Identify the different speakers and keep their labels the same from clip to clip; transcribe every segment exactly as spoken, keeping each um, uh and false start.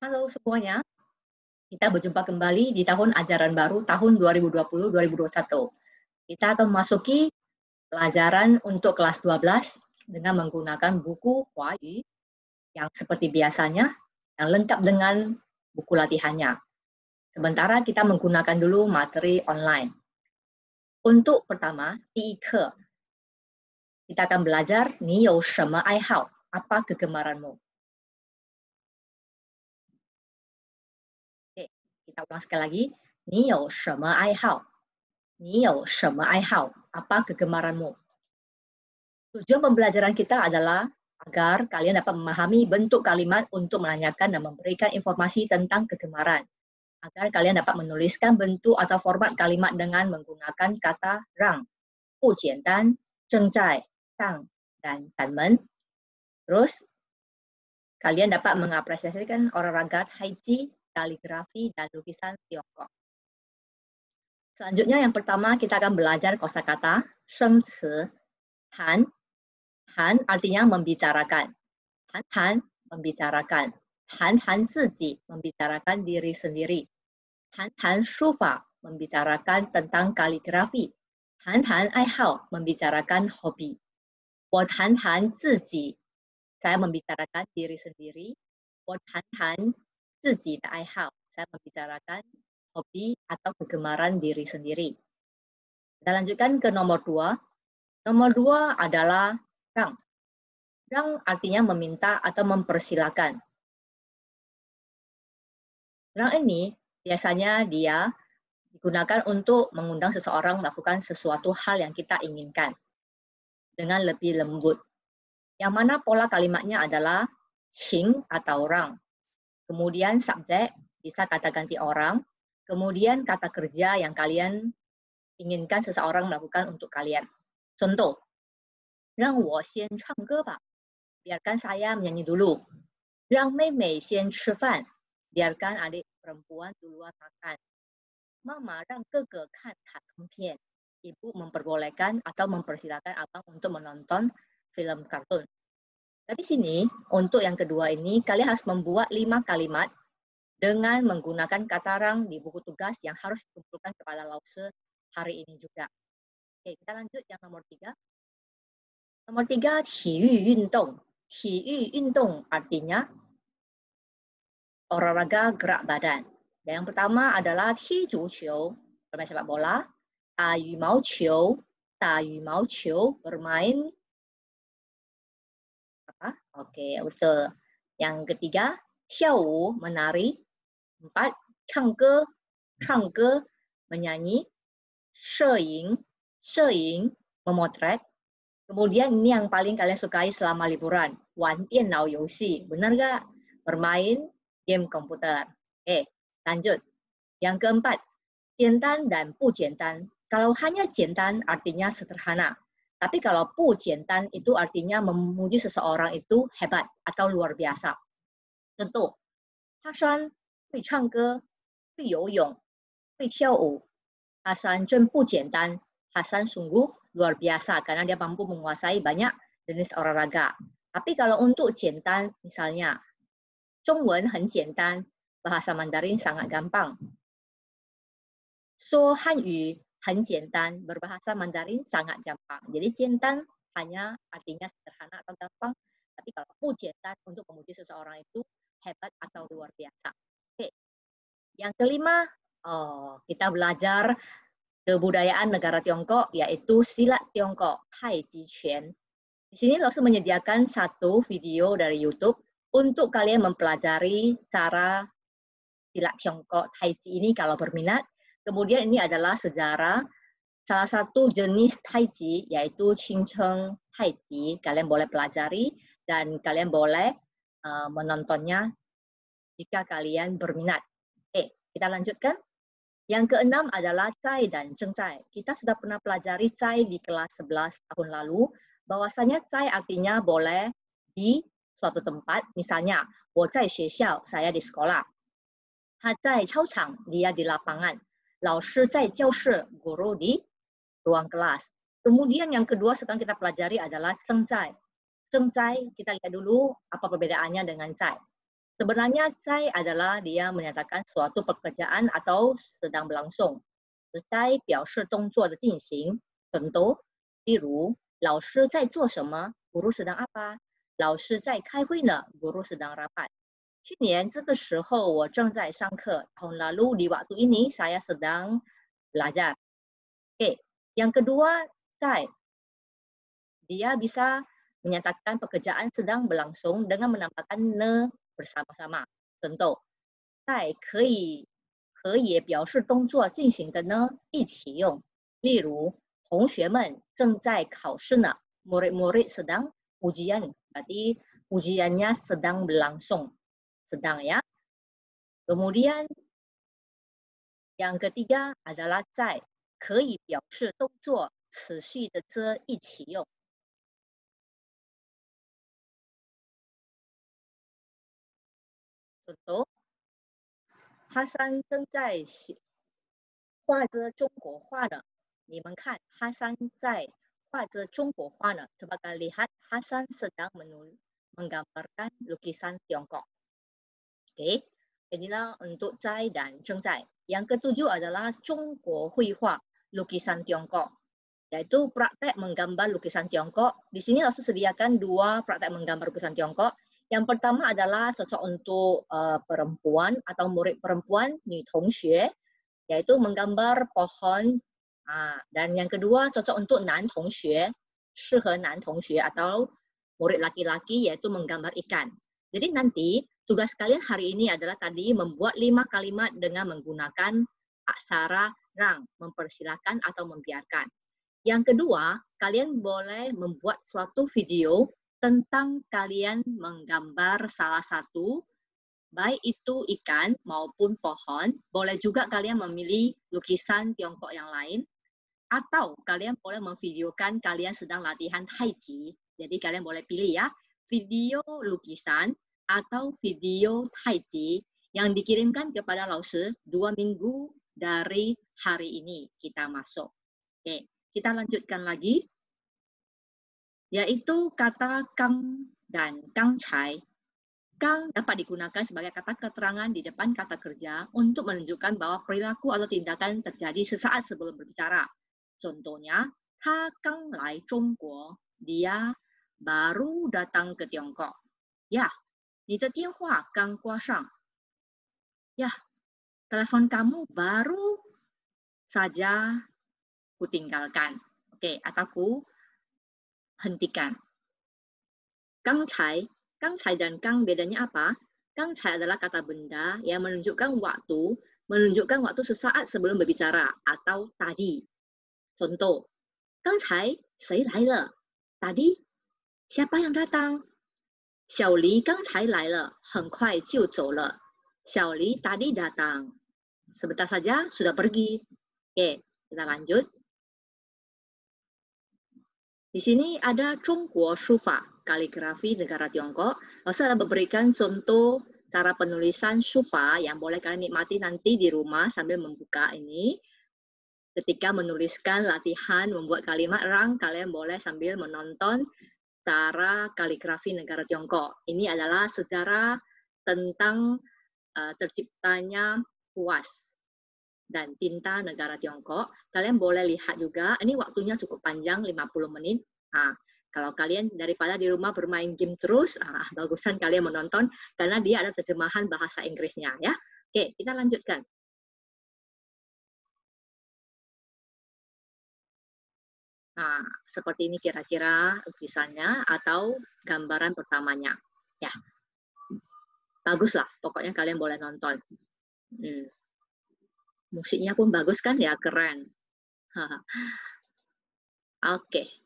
Speaker 1: Halo semuanya, kita berjumpa kembali di tahun ajaran baru tahun dua ribu dua puluh dua ribu dua puluh satu. Kita akan memasuki pelajaran untuk kelas dua belas dengan menggunakan buku Huayu yang seperti biasanya, yang lengkap dengan buku latihannya. Sementara kita menggunakan dulu materi online. Untuk pertama, diike, kita akan belajar ni you sheme aihao, apa kegemaranmu. Oke, kita ulang sekali lagi, ni you sheme aihao. Ni you sheme aihao, apa kegemaranmu. Tujuan pembelajaran kita adalah agar kalian dapat memahami bentuk kalimat untuk menanyakan dan memberikan informasi tentang kegemaran. Agar kalian dapat menuliskan bentuk atau format kalimat dengan menggunakan kata rang, bu jiandan, zhengzai, tang, dan tanmen. Terus, kalian dapat mengapresiasikan olahraga taiji, kaligrafi, dan lukisan Tiongkok. Selanjutnya yang pertama kita akan belajar kosakata shengci, han. Han artinya membicarakan. Han han membicarakan. Han han ziji membicarakan diri sendiri. Han han shufa membicarakan tentang kaligrafi. Han han aihao membicarakan hobi. Wo han han ziji, saya membicarakan diri sendiri. Wo han han ziji de aihao, saya membicarakan hobi atau kegemaran diri sendiri. Kita lanjutkan ke nomor dua. Nomor dua adalah rang. Rang artinya meminta atau mempersilakan. Rang ini biasanya dia digunakan untuk mengundang seseorang melakukan sesuatu hal yang kita inginkan dengan lebih lembut. Yang mana pola kalimatnya adalah xing atau rang. Kemudian subjek bisa kata ganti orang. Kemudian kata kerja yang kalian inginkan seseorang melakukan untuk kalian. Contoh, 让我先唱歌吧. Biarkan saya menyanyi dulu. 让妹妹先吃饭. Biarkan adik perempuan duluan makan. Mama 让哥哥看卡通片. Ibu memperbolehkan atau mempersilakan abang untuk menonton film kartun. Tapi sini, untuk yang kedua ini, kalian harus membuat lima kalimat dengan menggunakan kata rang di buku tugas yang harus dikumpulkan kepada lause hari ini juga. Oke, kita lanjut yang nomor tiga. Nomor tiga, 体育运动. 体育运动 artinya olahraga gerak badan. Dan yang pertama adalah 踢足球, bermain sepak bola. 打羽毛球, 打羽毛球, bermain apa? Oke, betul. Yang ketiga, 跳舞, menari. Empat, 唱歌, 唱歌, menyanyi. 摄影, 摄影, memotret. Kemudian ini yang paling kalian sukai selama liburan, 玩电脑游戏, benar nggak? Bermain game komputer. Oke, lanjut. Yang keempat, 简单 dan 不简单. Kalau hanya 简单 artinya sederhana. Tapi kalau 不简单 itu artinya memuji seseorang itu hebat atau luar biasa. Contoh, 哈山会唱歌, 会游泳, 会跳舞. Hasan 真不简单. Hasan sungguh luar biasa karena dia mampu menguasai banyak jenis olahraga. Tapi kalau untuk 简单, misalnya 中文很简单, bahasa Mandarin sangat gampang. 说汉语很简单, berbahasa Mandarin sangat gampang. Jadi 简单 hanya artinya sederhana atau gampang. Tapi kalau 不简单 untuk memuji seseorang itu hebat atau luar biasa. Oke. Yang kelima, oh, kita belajar kebudayaan negara Tiongkok, yaitu silat Tiongkok, Taiji Quan. Di sini langsung menyediakan satu video dari YouTube untuk kalian mempelajari cara silat Tiongkok Taiji ini kalau berminat. Kemudian ini adalah sejarah salah satu jenis Taiji, yaitu Qingcheng Taiji. Kalian boleh pelajari dan kalian boleh uh, menontonnya jika kalian berminat. Oke, kita lanjutkan. Yang keenam adalah cai dan zhengzai. Kita sudah pernah pelajari cai di kelas sebelas tahun lalu. Bahwasanya cai artinya boleh di suatu tempat. Misalnya, 我在学校, saya di sekolah. 他在操场, dia di lapangan. 老师在教室, guru di ruang kelas. Kemudian yang kedua sekarang kita pelajari adalah zhengzai. Zhengzai, kita lihat dulu apa perbedaannya dengan cai. Sebenarnya zai adalah dia menyatakan suatu pekerjaan atau sedang berlangsung. zai 表示动作的进行。contoh, 例如老师在做什么 guru sedang apa? 老师在开会呢 guru sedang rapat. 去年这个时候我正在上课 tahun lalu di waktu ini saya sedang belajar. Oke, yang kedua zai dia bisa menyatakan pekerjaan sedang berlangsung dengan menambahkan ne bersama-sama. Contoh, 在可以和也表示动作进行的呢一起用。例如，同学们正在考试呢 murid-murid sedang ujian. Berarti ujiannya sedang berlangsung. Sedang ya. Kemudian yang ketiga adalah 在可以表示动作持续的这一起用。contoh, Hasan 正在画着中国画呢。你们看 Hasan 在画着中国画呢。Coba kalian lihat Hasan sedang menggambarkan lukisan Tiongkok. Oke, inilah untuk zai dan zai. Yang ketujuh adalah 中国绘画 lukisan Tiongkok, yaitu praktek menggambar lukisan Tiongkok. Di sini Laosu sediakan dua praktek menggambar lukisan Tiongkok. Yang pertama adalah cocok untuk uh, perempuan atau murid perempuan, 女同学, yaitu menggambar pohon. Nah, dan yang kedua cocok untuk 男同学, 适合男同学 atau murid laki-laki, yaitu menggambar ikan. Jadi nanti tugas kalian hari ini adalah tadi membuat lima kalimat dengan menggunakan aksara rang, mempersilahkan atau membiarkan. Yang kedua, kalian boleh membuat suatu video tentang kalian menggambar salah satu, baik itu ikan maupun pohon. Boleh juga kalian memilih lukisan Tiongkok yang lain, atau kalian boleh memvideokan kalian sedang latihan Taiji. Jadi kalian boleh pilih ya, video lukisan atau video Taiji yang dikirimkan kepada Laosu dua minggu dari hari ini kita masuk. Oke, kita lanjutkan lagi. Yaitu kata kang dan kang cai. Kang dapat digunakan sebagai kata keterangan di depan kata kerja untuk menunjukkan bahwa perilaku atau tindakan terjadi sesaat sebelum berbicara. Contohnya, ta gang lai Zhongguo, dia baru datang ke Tiongkok. Ya, 你的电话刚挂上. Ya, telepon kamu baru saja kutinggalkan. Oke, atau ku hentikan. Gang cai, gang cai dan kang bedanya apa? Gang cai adalah kata benda yang menunjukkan waktu, menunjukkan waktu sesaat sebelum berbicara atau tadi. Contoh, gang cai, 谁来了? Tadi, siapa yang datang? 小黎刚才来了，很快就走了。小黎 tadi datang, sebentar saja sudah pergi. Oke, kita lanjut. Di sini ada Zhongguo Shufa, kaligrafi negara Tiongkok. Lalu ada memberikan contoh cara penulisan Shufa yang boleh kalian nikmati nanti di rumah sambil membuka ini. Ketika menuliskan latihan membuat kalimat rang, kalian boleh sambil menonton cara kaligrafi negara Tiongkok. Ini adalah sejarah tentang uh, terciptanya kuas dan tinta negara Tiongkok. Kalian boleh lihat juga, ini waktunya cukup panjang, lima puluh menit. Nah, kalau kalian daripada di rumah bermain game terus, ah, bagusan kalian menonton, karena dia ada terjemahan bahasa Inggrisnya. Ya. Oke, kita lanjutkan. Nah, seperti ini kira-kira lukisannya atau gambaran pertamanya. Ya, baguslah. Pokoknya kalian boleh nonton. Hmm. Musiknya pun bagus kan ya, keren. Oke. Okay.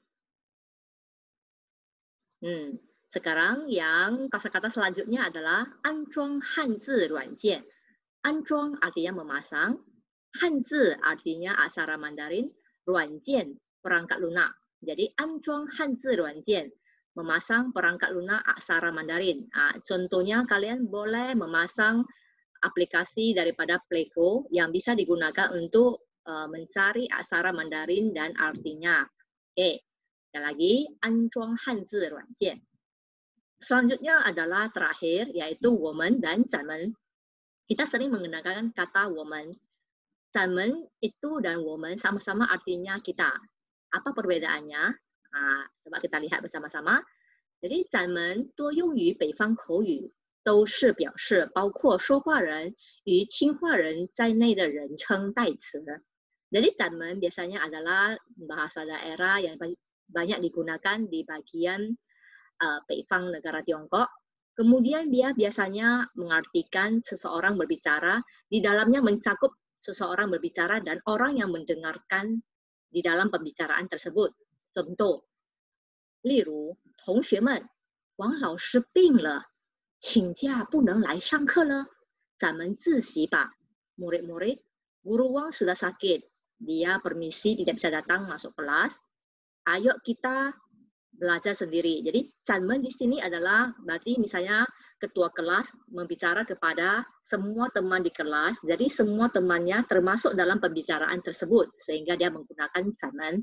Speaker 1: Hmm. Sekarang yang kata-kata selanjutnya adalah anzhuang hanzi ruanjian. Anzhuang artinya memasang, hanzi artinya aksara Mandarin, ruanjian perangkat lunak. Jadi anzhuang hanzi ruanjian, memasang perangkat lunak aksara Mandarin. Nah, contohnya kalian boleh memasang aplikasi daripada Pleco yang bisa digunakan untuk uh, mencari aksara Mandarin dan artinya. Oke, sekali lagi anzhuang hanzi ruanjian. Selanjutnya adalah terakhir, yaitu woman dan zaman. Kita sering menggunakan kata woman. Zaman itu dan woman sama-sama artinya kita. Apa perbedaannya? Nah, coba kita lihat bersama-sama. Jadi 咱们多用于北方口语，都是表示包括说话人与听话人在内的人称代词。Jadi 咱们 biasanya adalah bahasa daerah yang banyak digunakan di bagian uh, Beifang negara Tiongkok. Kemudian dia biasanya mengartikan seseorang berbicara, di dalamnya mencakup seseorang berbicara dan orang yang mendengarkan di dalam pembicaraan tersebut. Contoh, 例如同学们，王老师病了，请假不能来上课了，咱们自习吧。Murid-murid, guru Wang sudah sakit, dia permisi tidak bisa datang masuk kelas. Ayo kita belajar sendiri. Jadi Chanmen di sini adalah berarti misalnya ketua kelas membicara kepada semua teman di kelas. Jadi semua temannya termasuk dalam pembicaraan tersebut sehingga dia menggunakan Chanmen.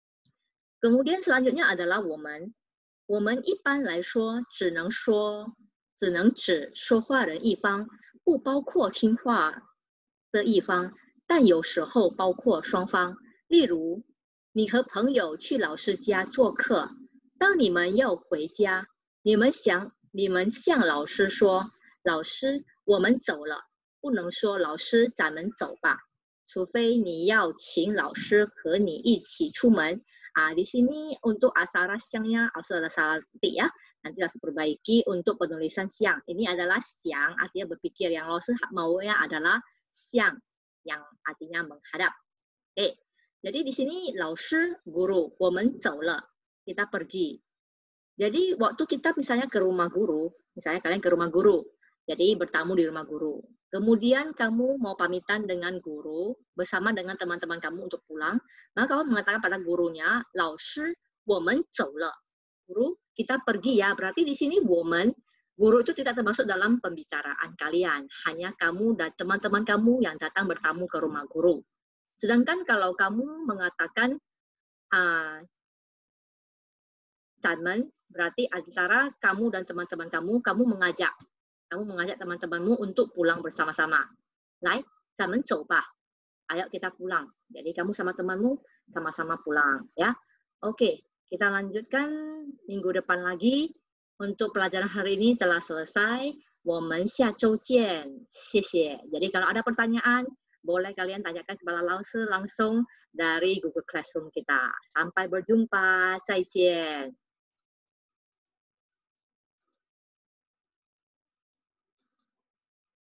Speaker 1: Kemudian selanjutnya adalah woman. 我们一般来说只能说只能指说话人一方，不包括听话的一方，但有时候包括双方。例如，你和朋友去老师家做客，当你们要回家，你们想你们向老师说：“老师，我们走了。”不能说“老师，咱们走吧”，除非你要请老师和你一起出门。Ah, di sini untuk aksara siangnya harus ada salah ketik ya. Nanti harus perbaiki untuk penulisan siang. Ini adalah siang, artinya berpikir. Yang laosi maunya adalah siang, yang artinya menghadap. Oke, jadi di sini laoshi guru, 我们走了, kita pergi. Jadi waktu kita misalnya ke rumah guru, misalnya kalian ke rumah guru, jadi bertamu di rumah guru. Kemudian kamu mau pamitan dengan guru bersama dengan teman-teman kamu untuk pulang, maka kamu mengatakan pada gurunya, 老师，我们走了. Guru, kita pergi ya. Berarti di sini woman, guru itu tidak termasuk dalam pembicaraan kalian. Hanya kamu dan teman-teman kamu yang datang bertamu ke rumah guru. Sedangkan kalau kamu mengatakan uh, Chanmen, berarti antara kamu dan teman-teman kamu, kamu mengajak. Kamu mengajak teman-temanmu untuk pulang bersama-sama. Lai, 咱们走吧. Ayo kita pulang. Jadi kamu sama temanmu sama-sama pulang, ya. Oke, kita lanjutkan minggu depan lagi. Untuk pelajaran hari ini telah selesai. 我们下周见. 谢谢. Jadi kalau ada pertanyaan, boleh kalian tanyakan kepada langsung langsung dari Google Classroom kita. Sampai berjumpa. 再见.